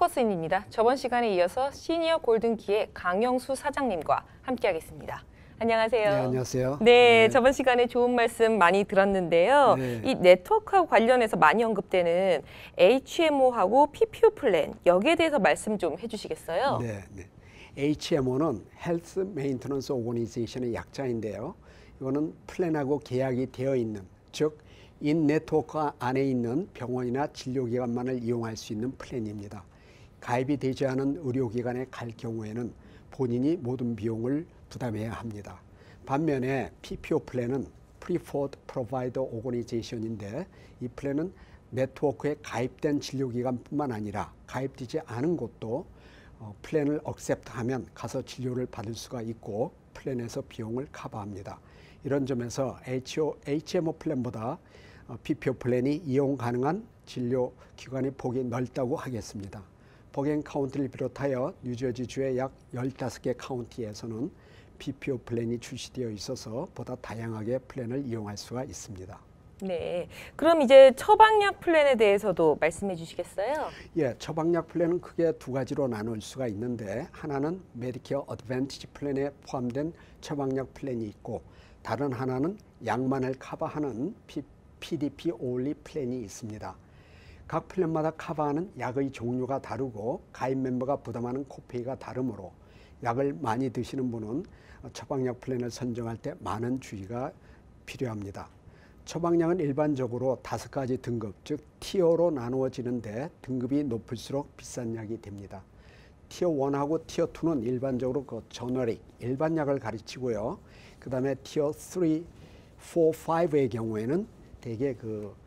포커스인입니다. 저번 시간에 이어서 시니어 골든키의 강영수 사장님과 함께하겠습니다. 안녕하세요. 네, 안녕하세요. 네, 저번 시간에 좋은 말씀 많이 들었는데요. 네. 이 네트워크하고 관련해서 많이 언급되는 HMO하고 PPO 플랜, 여기에 대해서 말씀 좀 해주시겠어요? 네. HMO는 Health Maintenance Organization의 약자인데요. 이거는 플랜하고 계약이 되어 있는, 즉 인네트워크 안에 있는 병원이나 진료기관만을 이용할 수 있는 플랜입니다. 가입이 되지 않은 의료기관에 갈 경우에는 본인이 모든 비용을 부담해야 합니다. 반면에 PPO 플랜은 Preferred Provider Organization인데, 이 플랜은 네트워크에 가입된 진료기관뿐만 아니라 가입되지 않은 곳도 플랜을 억셉트하면 가서 진료를 받을 수가 있고 플랜에서 비용을 커버합니다. 이런 점에서 HMO 플랜보다 PPO 플랜이 이용 가능한 진료기관의 폭이 넓다고 하겠습니다. 버겐 카운티를 비롯하여 뉴저지주의 약 15개 카운티에서는 PPO 플랜이 출시되어 있어서 보다 다양하게 플랜을 이용할 수가 있습니다. 네, 그럼 이제 처방약 플랜에 대해서도 말씀해 주시겠어요? 예, 처방약 플랜은 크게 두 가지로 나눌 수가 있는데, 하나는 메디케어 어드밴티지 플랜에 포함된 처방약 플랜이 있고, 다른 하나는 약만을 커버하는 PDP only 플랜이 있습니다. 각 플랜마다 커버하는 약의 종류가 다르고 가입 멤버가 부담하는 코페이가 다르므로 약을 많이 드시는 분은 처방약 플랜을 선정할 때 많은 주의가 필요합니다. 처방약은 일반적으로 5가지 등급, 즉 티어로 나누어지는데 등급이 높을수록 비싼 약이 됩니다. 티어 1하고 티어 2는 일반적으로 그 제너릭, 일반 약을 가르치고요. 그 다음에 티어 3, 4, 5의 경우에는 대개 그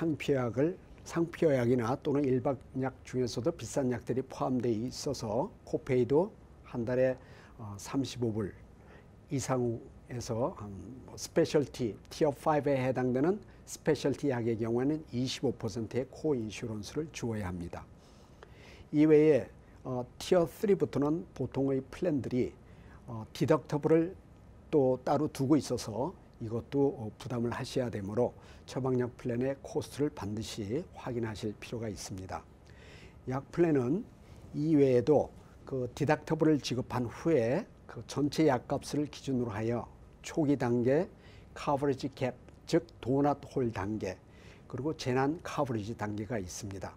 상표약이나 또는 일반 약 중에서도 비싼 약들이 포함되어 있어서 코페이도 한 달에 35불 이상에서 스페셜티 티어 5에 해당되는 스페셜티 약의 경우에는 25%의 코인슈런스를 주어야 합니다. 이외에 티어 3부터는 보통의 플랜들이 디덕터블을 또 따로 두고 있어서 이것도 부담을 하셔야 되므로 처방약 플랜의 코스트를 반드시 확인하실 필요가 있습니다. 약 플랜은 이외에도 그 디덕터블을 지급한 후에 그 전체 약값을 기준으로 하여 초기 단계, 커버리지 갭, 즉 도넛 홀 단계, 그리고 재난 커버리지 단계가 있습니다.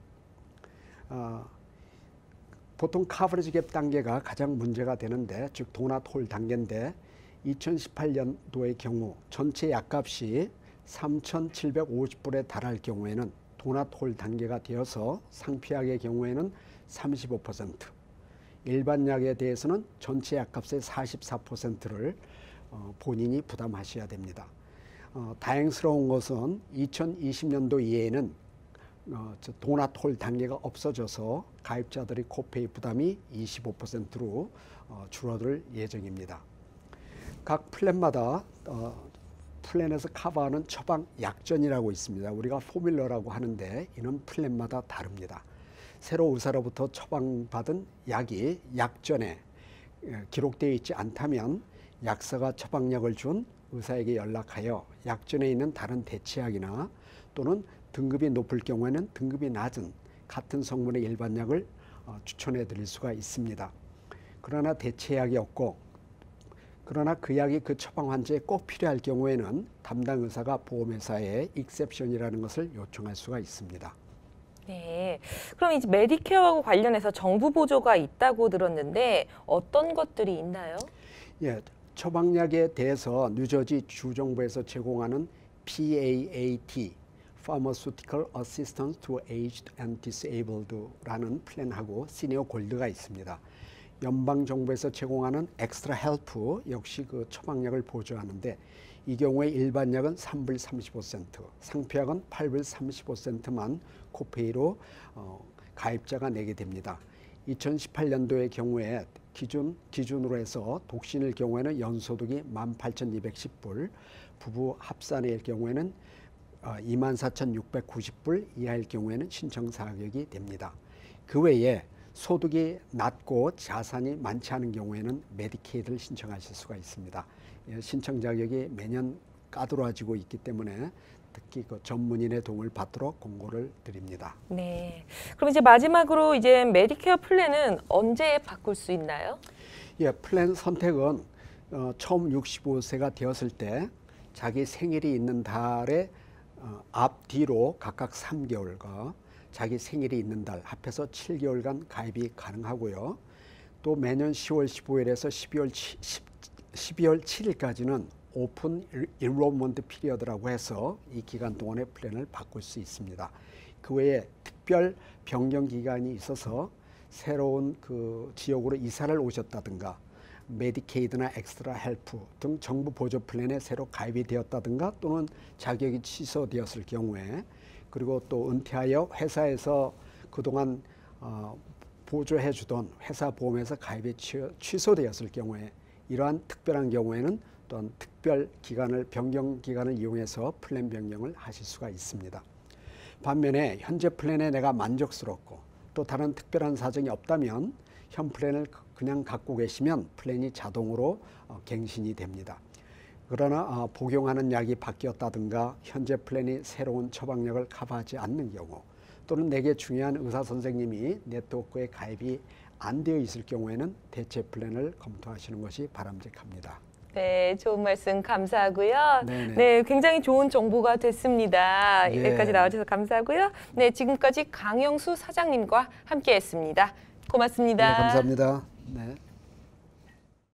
보통 커버리지 갭 단계가 가장 문제가 되는데, 즉 도넛 홀 단계인데, 2018년도의 경우 전체 약값이 3,750불에 달할 경우에는 도넛 홀 단계가 되어서 상피약의 경우에는 35%, 일반 약에 대해서는 전체 약값의 44%를 본인이 부담하셔야 됩니다. 다행스러운 것은 2020년도 이후에는 도넛 홀 단계가 없어져서 가입자들의 코페이 부담이 25%로 줄어들 예정입니다. 각 플랜마다 플랜에서 커버하는 처방 약전이라고 있습니다. 우리가 포뮬러라고 하는데 이는 플랜마다 다릅니다. 새로 의사로부터 처방받은 약이 약전에 기록되어 있지 않다면 약사가 처방약을 준 의사에게 연락하여 약전에 있는 다른 대체약이나 또는 등급이 높을 경우에는 등급이 낮은 같은 성분의 일반 약을 추천해 드릴 수가 있습니다. 그러나 대체약이 없고, 그러나 그 약이 그 처방 환자에 꼭 필요할 경우에는 담당 의사가 보험회사에 익셉션이라는 것을 요청할 수가 있습니다. 네, 그럼 이제 메디케어하고 관련해서 정부 보조가 있다고 들었는데 어떤 것들이 있나요? 예, 처방약에 대해서 뉴저지 주정부에서 제공하는 PAAT, Pharmaceutical Assistance to Aged and Disabled라는 플랜하고 시니어 골드가 있습니다. 연방정부에서 제공하는 엑스트라 헬프 역시 그 처방약을 보조하는데, 이 경우에 일반 약은 3불 35센트, 상표약은 8불 35센트만 코페이로 가입자가 내게 됩니다. 2018년도의 경우에 기준으로 해서 독신일 경우에는 연소득이 18,210불, 부부 합산일 경우에는 24,690불 이하일 경우에는 신청 자격이 됩니다. 그 외에 소득이 낮고 자산이 많지 않은 경우에는 메디케이드를 신청하실 수가 있습니다. 신청 자격이 매년 까다로워지고 있기 때문에 특히 그 전문인의 도움을 받도록 공고를 드립니다. 네. 그럼 이제 마지막으로 이제 메디케어 플랜은 언제 바꿀 수 있나요? 예, 플랜 선택은 처음 65세가 되었을 때 자기 생일이 있는 달에 앞뒤로 각각 3개월과 자기 생일이 있는 달 합해서 7개월간 가입이 가능하고요. 또 매년 10월 15일에서 12월 7일까지는 오픈 인로먼트 피리어드라고 해서 이 기간 동안의 플랜을 바꿀 수 있습니다. 그 외에 특별 변경 기간이 있어서 새로운 그 지역으로 이사를 오셨다든가 메디케이드나 엑스트라 헬프 등 정부 보조 플랜에 새로 가입이 되었다든가 또는 자격이 취소되었을 경우에 그리고 또 은퇴하여 회사에서 그동안 보조해 주던 회사 보험에서 가입이 취소되었을 경우에 이러한 특별한 경우에는 또한 특별 기간을 변경 기간을 이용해서 플랜 변경을 하실 수가 있습니다. 반면에 현재 플랜에 내가 만족스럽고 또 다른 특별한 사정이 없다면 현 플랜을 그냥 갖고 계시면 플랜이 자동으로 갱신이 됩니다. 그러나 복용하는 약이 바뀌었다든가 현재 플랜이 새로운 처방약을 커버하지 않는 경우 또는 내게 중요한 의사 선생님이 네트워크에 가입이 안 되어 있을 경우에는 대체 플랜을 검토하시는 것이 바람직합니다. 네, 좋은 말씀 감사하고요. 네네. 네, 굉장히 좋은 정보가 됐습니다. 예. 여기까지 나와주셔서 감사하고요. 네, 지금까지 강영수 사장님과 함께했습니다. 고맙습니다. 네, 감사합니다. 네.